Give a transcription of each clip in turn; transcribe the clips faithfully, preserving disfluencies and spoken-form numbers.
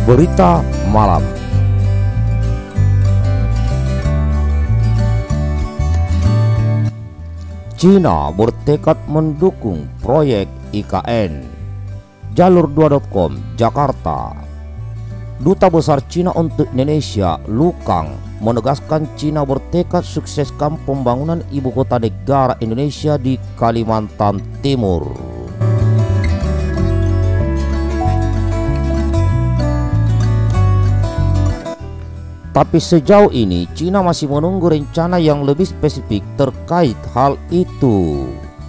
Berita Malam. Cina bertekad mendukung proyek I K N. Jalur dua titik com, Jakarta. Duta Besar Cina untuk Indonesia, Lu Kang, menegaskan Cina bertekad sukseskan pembangunan ibu kota negara Indonesia di Kalimantan Timur. Tapi sejauh ini Cina masih menunggu rencana yang lebih spesifik terkait hal itu.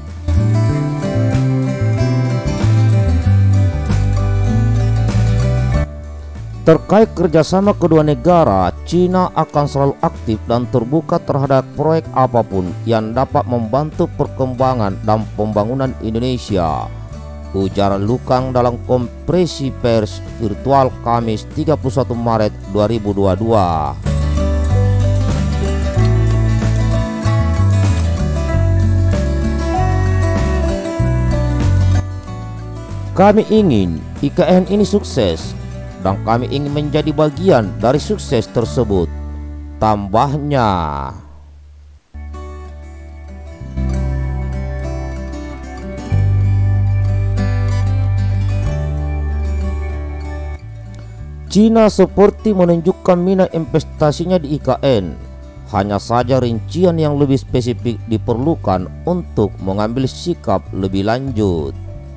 Terkait kerjasama kedua negara, Cina akan selalu aktif dan terbuka terhadap proyek apapun yang dapat membantu perkembangan dan pembangunan Indonesia, ujar Lu Kang dalam konferensi pers virtual Kamis tiga puluh satu Maret dua ribu dua puluh dua. Kami ingin I K N ini sukses dan kami ingin menjadi bagian dari sukses tersebut, tambahnya. Cina seperti menunjukkan minat investasinya di I K N. Hanya saja rincian yang lebih spesifik diperlukan untuk mengambil sikap lebih lanjut.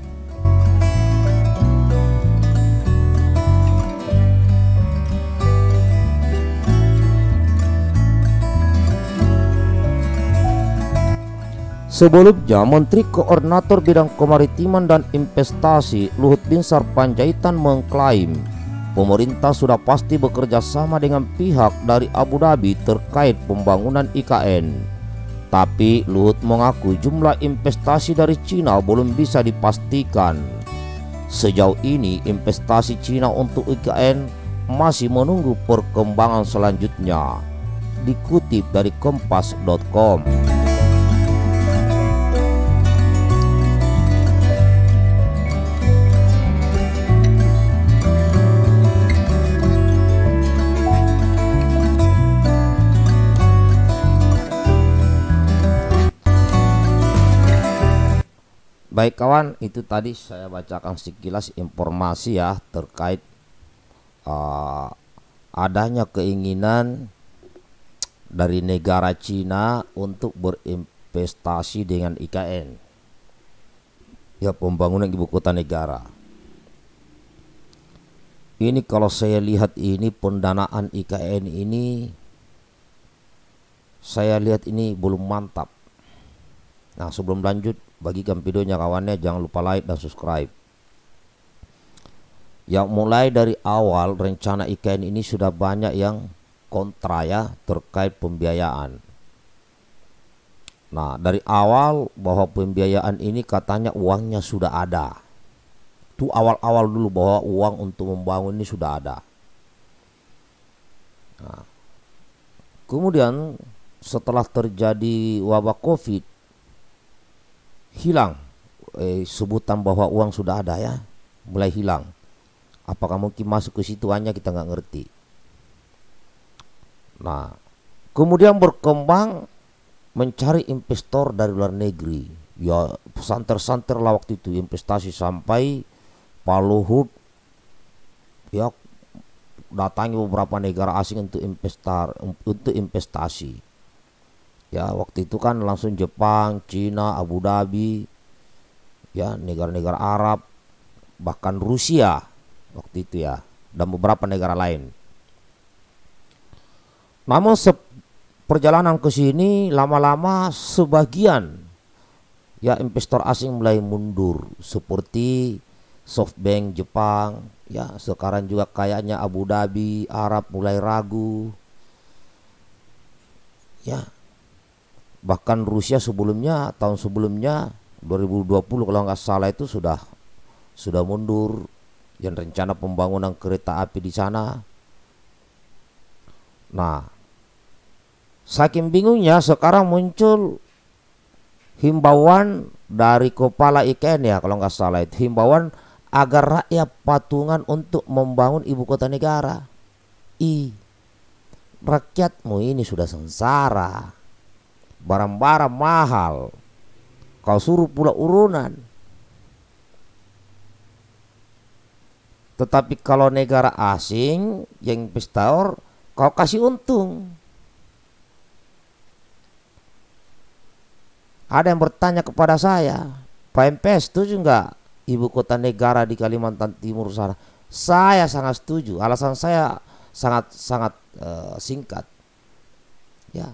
Sebelumnya, Menteri Koordinator Bidang Kemaritiman dan Investasi Luhut Binsar Panjaitan mengklaim pemerintah sudah pasti bekerja sama dengan pihak dari Abu Dhabi terkait pembangunan I K N. Tapi Luhut mengaku jumlah investasi dari Cina belum bisa dipastikan. Sejauh ini investasi Cina untuk I K N masih menunggu perkembangan selanjutnya, dikutip dari kompas titik com. Baik kawan, itu tadi saya bacakan sekilas informasi ya terkait uh, adanya keinginan dari negara Cina untuk berinvestasi dengan I K N, ya, pembangunan ibu kota negara. Ini kalau saya lihat ini pendanaan I K N ini, saya lihat ini belum mantap. Nah, sebelum lanjut, bagikan videonya kawannya, jangan lupa like dan subscribe. Yang mulai dari awal rencana I K N ini sudah banyak yang kontra ya terkait pembiayaan. Nah, dari awal bahwa pembiayaan ini katanya uangnya sudah ada. Itu awal-awal dulu bahwa uang untuk membangun ini sudah ada. Nah, kemudian setelah terjadi wabah Covid, hilang eh, sebutan bahwa uang sudah ada ya, mulai hilang. Apakah mungkin masuk ke situ hanya kita nggak ngerti. Nah, kemudian berkembang mencari investor dari luar negeri. Ya, santer-santer lah waktu itu investasi sampai Pak Luhut ya datangi beberapa negara asing untuk investar untuk investasi. Ya, waktu itu kan langsung Jepang, Cina, Abu Dhabi, ya, negara-negara Arab, bahkan Rusia waktu itu ya, dan beberapa negara lain. Namun perjalanan ke sini lama-lama sebagian ya investor asing mulai mundur, seperti SoftBank Jepang, ya, sekarang juga kayaknya Abu Dhabi Arab mulai ragu. Ya, bahkan Rusia sebelumnya, tahun sebelumnya dua ribu dua puluh kalau nggak salah itu sudah sudah mundur yang rencana pembangunan kereta api di sana. Nah, saking bingungnya sekarang muncul himbauan dari kepala I K N ya kalau nggak salah itu, himbauan agar rakyat patungan untuk membangun ibu kota negara. Ih, rakyatmu ini sudah sengsara, barang-barang mahal, kau suruh pula urunan. Tetapi kalau negara asing yang investor, kau kasih untung. Ada yang bertanya kepada saya, Pak M P setuju nggak ibu kota negara di Kalimantan Timur sana? Saya sangat setuju. Alasan saya sangat sangat uh, singkat. Ya,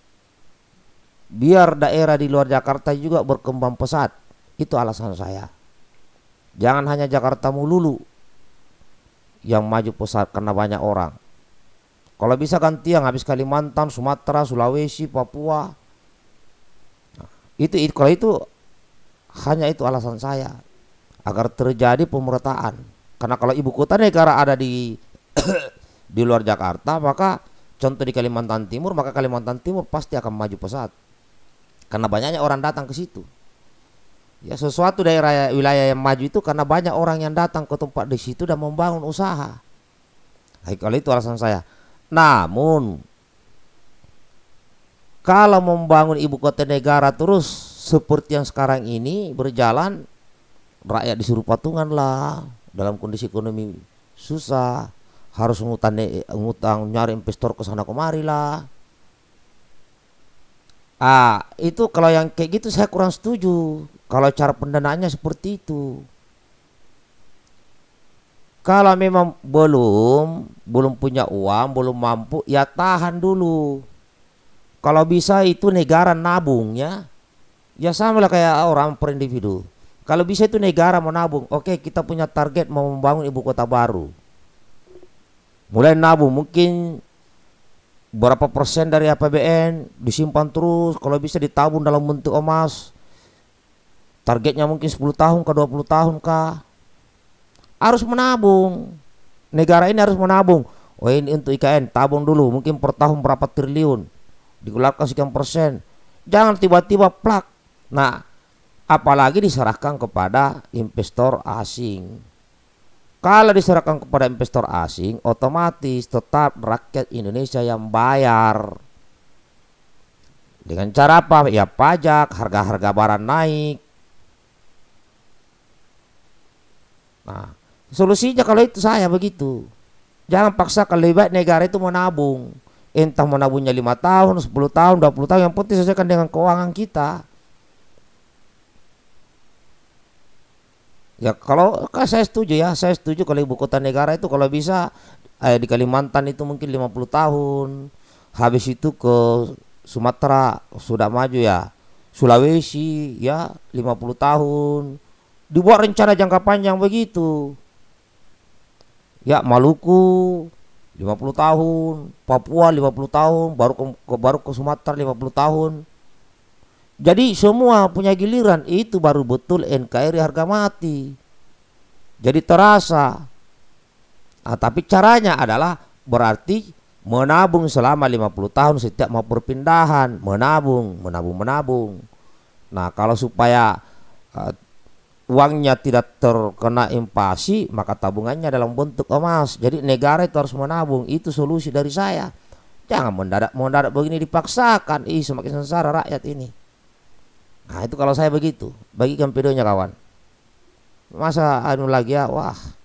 biar daerah di luar Jakarta juga berkembang pesat. Itu alasan saya. Jangan hanya Jakarta melulu yang maju pesat karena banyak orang. Kalau bisa gantian habis Kalimantan, Sumatera, Sulawesi, Papua. Nah, itu, itu kalau itu hanya itu alasan saya, agar terjadi pemerataan. Karena kalau ibu kota negara ada di di luar Jakarta, maka contoh di Kalimantan Timur, maka Kalimantan Timur pasti akan maju pesat. Karena banyaknya orang datang ke situ. Ya, sesuatu daerah wilayah yang maju itu karena banyak orang yang datang ke tempat di situ dan membangun usaha. Nah, kalau itu alasan saya. Namun kalau membangun ibu kota negara terus seperti yang sekarang ini berjalan, rakyat disuruh patungan lah, dalam kondisi ekonomi susah, harus ngutang, ngutang nyari investor ke sana kemari lah. Ah, itu kalau yang kayak gitu saya kurang setuju. Kalau cara pendanaannya seperti itu. Kalau memang belum belum punya uang, belum mampu, ya tahan dulu. Kalau bisa itu negara nabung ya. Ya sama lah kayak orang per individu. Kalau bisa itu negara mau nabung. Oke, kita punya target mau membangun ibu kota baru. Mulai nabung, mungkin berapa persen dari A P B N disimpan terus, kalau bisa ditabung dalam bentuk emas. Targetnya mungkin sepuluh tahun ke dua puluh tahun kah. Harus menabung. Negara ini harus menabung. Oh, ini untuk I K N, tabung dulu, mungkin per tahun berapa triliun, dikeluarkan sekian persen. Jangan tiba-tiba plak. Nah, apalagi diserahkan kepada investor asing. Kalau diserahkan kepada investor asing, otomatis tetap rakyat Indonesia yang bayar. Dengan cara apa? Ya pajak, harga-harga barang naik. Nah, solusinya kalau itu saya begitu. Jangan paksakan, lebih baik negara itu menabung. Entah menabungnya lima tahun, sepuluh tahun, dua puluh tahun, yang penting sesuaikan dengan keuangan kita. Ya kalau kan saya setuju ya, saya setuju kalau ibu kota negara itu kalau bisa eh, di Kalimantan itu mungkin lima puluh tahun. Habis itu ke Sumatera sudah maju ya. Sulawesi ya lima puluh tahun. Dibuat rencana jangka panjang begitu. Ya, Maluku lima puluh tahun, Papua lima puluh tahun, baru ke, ke baru ke Sumatera lima puluh tahun. Jadi semua punya giliran, itu baru betul N K R I harga mati. Jadi terasa. Nah, tapi caranya adalah berarti menabung selama lima puluh tahun setiap mau perpindahan, menabung, menabung, menabung. Nah, kalau supaya uh, uangnya tidak terkena inflasi, maka tabungannya dalam bentuk emas. Jadi negara itu harus menabung. Itu solusi dari saya. Jangan mendadak mendadak begini dipaksakan. Ih, semakin sengsara rakyat ini. Nah, itu kalau saya begitu. Bagikan videonya kawan. Masa anu lagi ya, wah.